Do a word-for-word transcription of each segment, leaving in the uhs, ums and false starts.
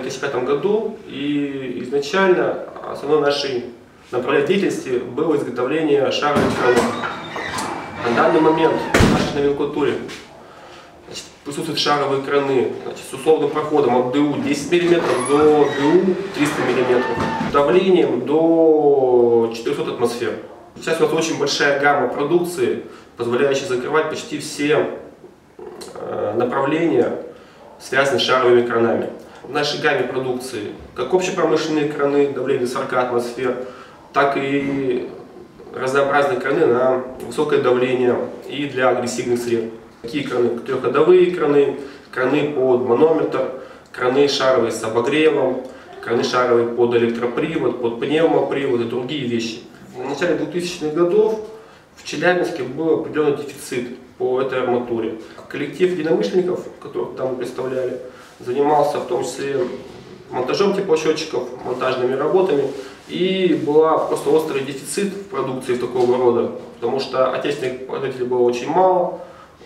две тысячи пятом году, и изначально основной нашей направлением деятельности было изготовление шаровых кранов. На данный момент в нашей номенклатуре значит, присутствуют шаровые краны значит, с условным проходом от ДУ десять миллиметров до ДУ триста миллиметров, давлением до четырёхсот атмосфер. Сейчас у нас очень большая гамма продукции, позволяющая закрывать почти все направления, связанные с шаровыми кранами. В нашей гамме продукции как общепромышленные краны давлением до сорока атмосфер, так и разнообразные краны на высокое давление и для агрессивных сред. Такие краны, трехходовые краны, краны под манометр, краны шаровые с обогревом, краны шаровые под электропривод, под пневмопривод и другие вещи. В начале двухтысячных годов в Челябинске был определенный дефицит по этой арматуре. Коллектив единомышленников, которых там представляли, занимался в том числе монтажом теплосчетчиков, монтажными работами. И был просто острый дефицит в продукции такого рода, потому что отечественных производителей было очень мало,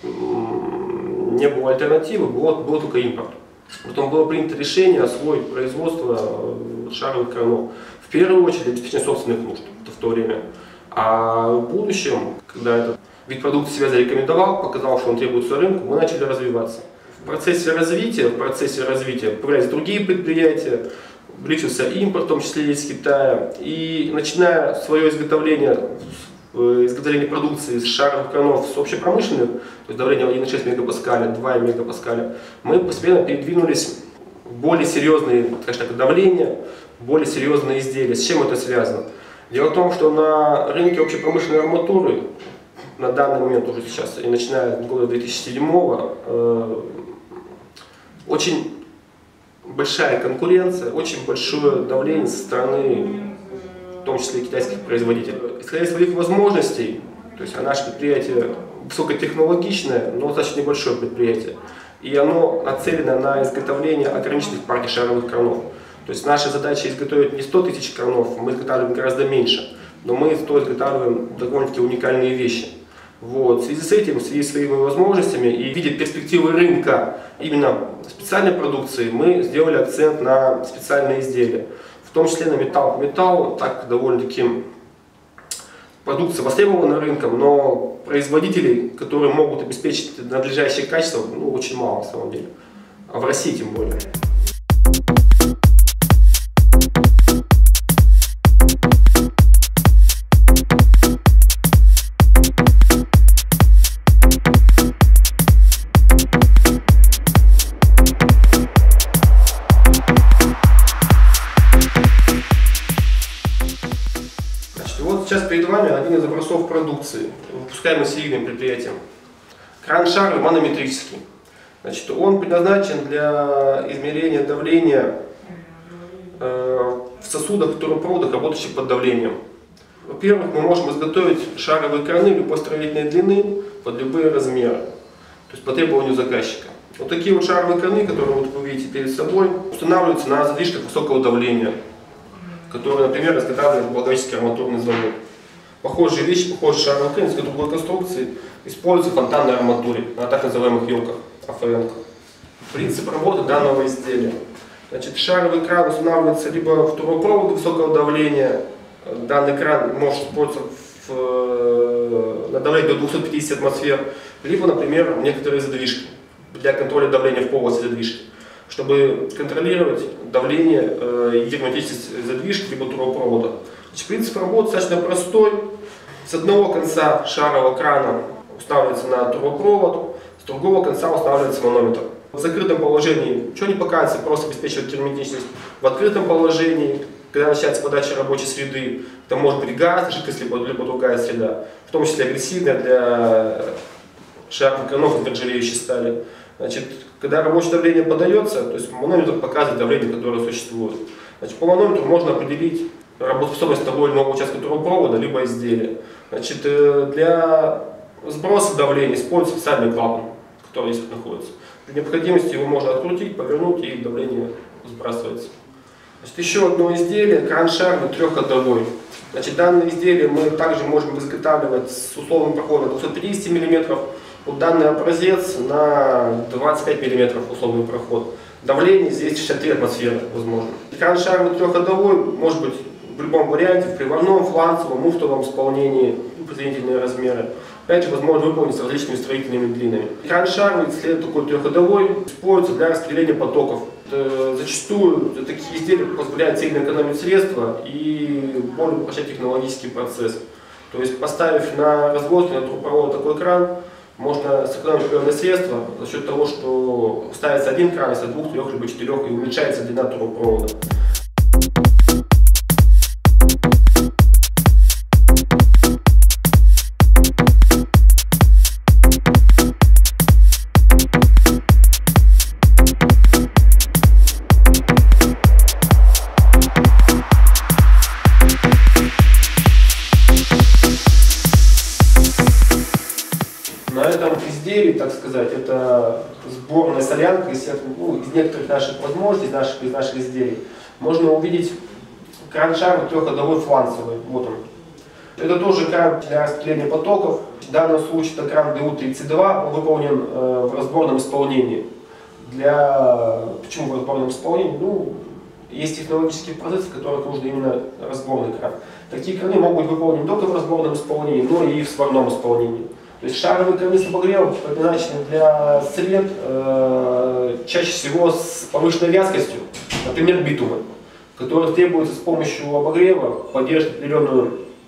не было альтернативы, был, был только импорт. Потом было принято решение освоить производство шаровых кранов, в первую очередь для обеспечения собственных нужд в то время. А в будущем, когда этот вид продукции себя зарекомендовал, показал, что он требуется рынку, мы начали развиваться. В процессе развития, в процессе развития появлялись другие предприятия, увеличился импорт, в том числе из Китая. И начиная свое изготовление, изготовление продукции с шаровых кранов с общепромышленных, то есть давление один и шесть мегапаскаля, два мегапаскаля, мы постепенно передвинулись в более серьезные, скажем так, давления, более серьезные изделия. С чем это связано? Дело в том, что на рынке общепромышленной арматуры на данный момент уже сейчас, и начиная с года две тысячи седьмого, э, очень большая конкуренция, очень большое давление со стороны, в том числе китайских производителей. Исходя из своих возможностей, то есть а наше предприятие высокотехнологичное, но достаточно небольшое предприятие, и оно нацелено на изготовление ограниченных партий шаровых кранов. То есть наша задача изготовить не сто тысяч кранов, мы изготавливаем гораздо меньше, но мы то изготавливаем довольно-таки уникальные вещи. Вот. В связи с этим, в связи с своими возможностями и видя перспективы рынка именно специальной продукции, мы сделали акцент на специальные изделия, в том числе на металл. Металл так довольно-таки продукция востребована рынком, но производителей, которые могут обеспечить надлежащее качество, ну, очень мало на самом деле, а в России тем более. Сейчас перед вами один из образцов продукции, выпускаемый серийным предприятием. Кран шаровый манометрический. Значит, он предназначен для измерения давления э, в сосудах, трубопроводах, работающих под давлением. Во-первых, мы можем изготовить шаровые краны любой строительной длины под любые размеры, то есть по требованию заказчика. Вот такие вот шаровые краны, которые вот вы видите перед собой, устанавливаются на задвижках высокого давления, которые, например, изготавливает Благовещенский арматурный завод. Похожие вещи, похожие шаровые краны из другой конструкции используются в фонтанной арматуре, на так называемых елках, АФН. Принцип работы данного изделия. Значит, шаровый кран устанавливается либо в трубопроводы высокого давления, данный кран может использоваться в, на давление до двухсот пятидесяти атмосфер, либо, например, некоторые задвижки для контроля давления в полости задвижки, чтобы контролировать давление э, и герметичность задвижки либо трубопровода. Значит, принцип работы достаточно простой. С одного конца шарового крана устанавливается на трубопровод, с другого конца устанавливается манометр. В закрытом положении ничего не показывается, просто обеспечивает герметичность. В открытом положении, когда начинается подача рабочей среды, это может быть газ, жидкость, либо, либо другая среда, в том числе агрессивная для шаровых кранов из нержавеющей стали. Значит, когда рабочее давление подается, то есть манометр показывает давление, которое существует. Значит, по манометру можно определить работоспособность того или иного участка трубопровода, либо изделия. Значит, для сброса давления используется специальный клапан, который здесь находится. При необходимости его можно открутить, повернуть, и давление сбрасывается. Значит, еще одно изделие, кран шаровый трехходовой. Значит, данное изделие мы также можем изготавливать с условным проходом двухсот пятидесяти миллиметров. Вот данный образец на двадцать пять миллиметров условный проход. Давление здесь шестьдесят три атмосферы возможно. Кран шаровый трехходовой может быть в любом варианте, в приводном, фланцевом, муфтовом исполнении, позволительные размеры. Опять же, возможно выполнить с различными строительными длинами. Кран шаровый, след такой трехходовой, используется для распределения потоков. Это, зачастую такие изделия позволяют сильно экономить средства и более упрощать технологический процесс. То есть, поставив на разводке, на трубопровод такой кран, можно сэкономить определенные средства за счет того, что ставится один кран вместо двух, трех, либо четырех, и уменьшается длина трубопровода. На этом изделии, так сказать, это сборная солянка из, ну, из некоторых наших возможностей, из наших, из наших изделий. Можно увидеть кран шаровый трехходовой фланцевый. Вот он. Это тоже кран для распределения потоков. В данном случае это кран ди ю тридцать два, он выполнен э, в разборном исполнении. Для... Почему в разборном исполнении? Ну, есть технологические процессы, в которых нужно именно разборный кран. Такие краны могут быть выполнены не только в разборном исполнении, но и в сварном исполнении. То есть шаровые краны с обогревом предназначены для сред э, чаще всего с повышенной вязкостью, например, битума, который требуется с помощью обогрева поддерживать определенное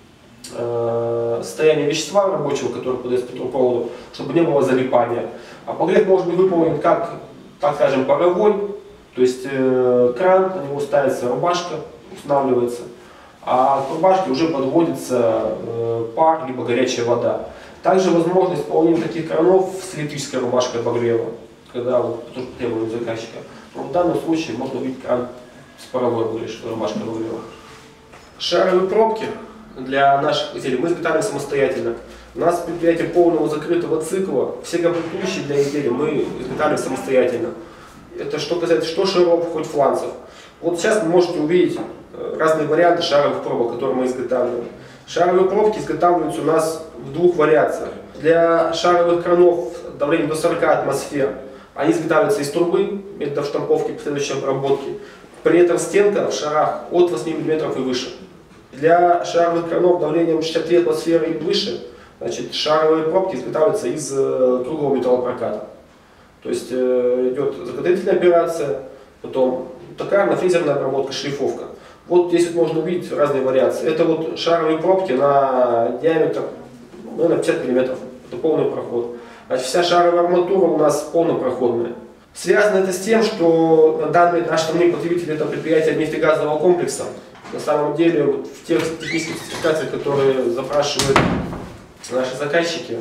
э, состояние вещества рабочего, которое подается по трубопроводу, чтобы не было залипания. Обогрев может быть выполнен как, так скажем, паровой, то есть э, кран, на него ставится рубашка, устанавливается, а к рубашке уже подводится э, пар либо горячая вода. Также возможно исполнение таких кранов с электрической рубашкой обогрева, когда вот, тоже требует заказчика. Но в данном случае можно увидеть кран с паровой рубашкой обогрева. Шаровые пробки для наших изделий мы изготавливаем самостоятельно. У нас предприятие полного закрытого цикла, все комплектующие для изделий мы изготавливаем самостоятельно. Это что касается что шаров, хоть фланцев. Вот сейчас вы можете увидеть разные варианты шаровых пробок, которые мы изготавливаем. Шаровые пробки изготавливаются у нас в двух вариациях. Для шаровых кранов давлением до сорока атмосфер они изготавливаются из трубы, методов штамповки и последующей обработки. При этом стенка в шарах от восьми миллиметров и выше. Для шаровых кранов давлением шестьдесят три атмосферы и выше, значит, шаровые пробки изготавливаются из э, круглого металлопроката. То есть э, идет заготовительная операция, потом токарно-фрезерная обработка, шлифовка. Вот здесь вот можно увидеть разные вариации. Это вот шаровые пробки на диаметр, наверное, пятьдесят миллиметров. Это полный проход. Значит, вся шаровая арматура у нас полнопроходная. Связано это с тем, что на данный наш основные потребители это предприятия нефтегазового комплекса. На самом деле вот в тех технических спецификациях, которые запрашивают наши заказчики,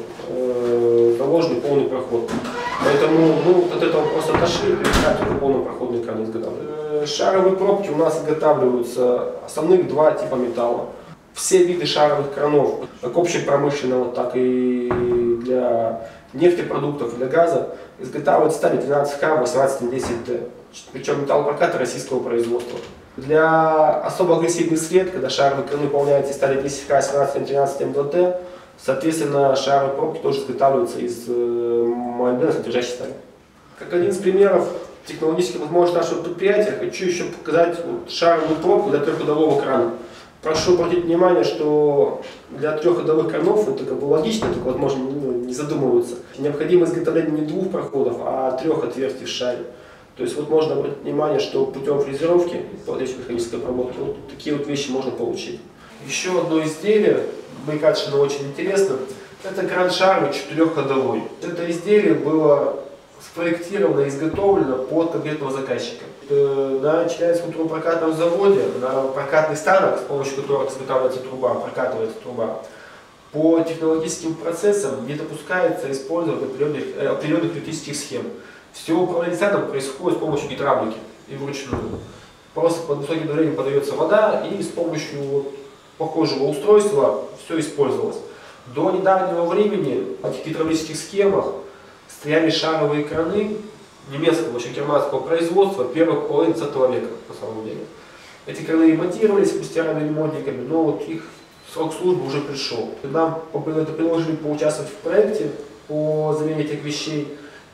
э, заложен полный проход. Поэтому ну, от этого просто отошли, только полнопроходные краны изготавливают. Шаровые пробки у нас изготавливаются основных два типа металла. Все виды шаровых кранов, как общепромышленного, так и для нефтепродуктов и для газа, изготавливаются стали двенадцать ка, восемнадцать десять тэ. Причем металлопроката российского производства. Для особо агрессивных сред, когда шаровые краны выполняются из стали десять ка, семнадцать тринадцать эм дэ тэ, соответственно, шаровые пробки тоже изготавливаются из молибдена содержащей стали. Как один из примеров технологических возможностей нашего предприятия, хочу еще показать вот шаровую пробку для трехходового крана. Прошу обратить внимание, что для трехходовых кранов, это как бы логично, только возможно не задумываются, необходимо изготовление не двух проходов, а трех отверстий в шаре. То есть вот можно обратить внимание, что путем фрезеровки, подачи механической обработки, вот такие вот вещи можно получить. Еще одно изделие, мне кажется, оно очень интересно, это кран шаровый четырехходовой. Это изделие было спроектировано и изготовлено под конкретного заказчика. На Челябинском трубопрокатном заводе, на прокатных станах, с помощью которых изготавливается труба, прокатывается труба, по технологическим процессам не допускается использовать определенных, определенных электрических схем. Все управление станом происходит с помощью гидравлики и вручную. Просто под высоким давлением подается вода, и с помощью похожего устройства все использовалось. До недавнего времени в этих гидравлических схемах стояли шаровые краны немецкого, еще германского производства первых половины двадцатого века, на самом деле. Эти краны ремонтировались мастерами ремонтниками, но вот их срок службы уже пришел. Нам предложили поучаствовать в проекте по замене этих вещей,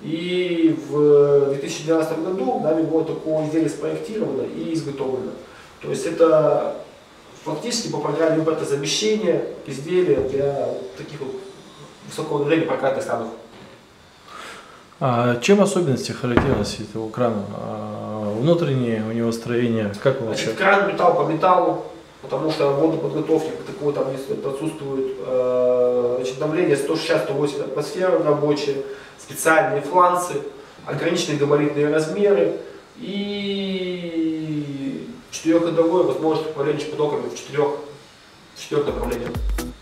И в две тысячи двенадцатом году нами было такое изделие спроектировано и изготовлено. То есть это фактически по программе импортозамещения изделия для таких вот высокого давления прокатных станов. А чем особенности, характерности этого крана? А внутреннее у него строение, как его? Значит, кран металл по металлу, потому что водоподготовки как такой там отсутствует. Значит, давление сто шестьдесят — сто восемьдесят атмосфер рабочие, специальные фланцы, ограниченные габаритные размеры и четырехходовое возможность управления потоками в четырех, в четырех направлениях.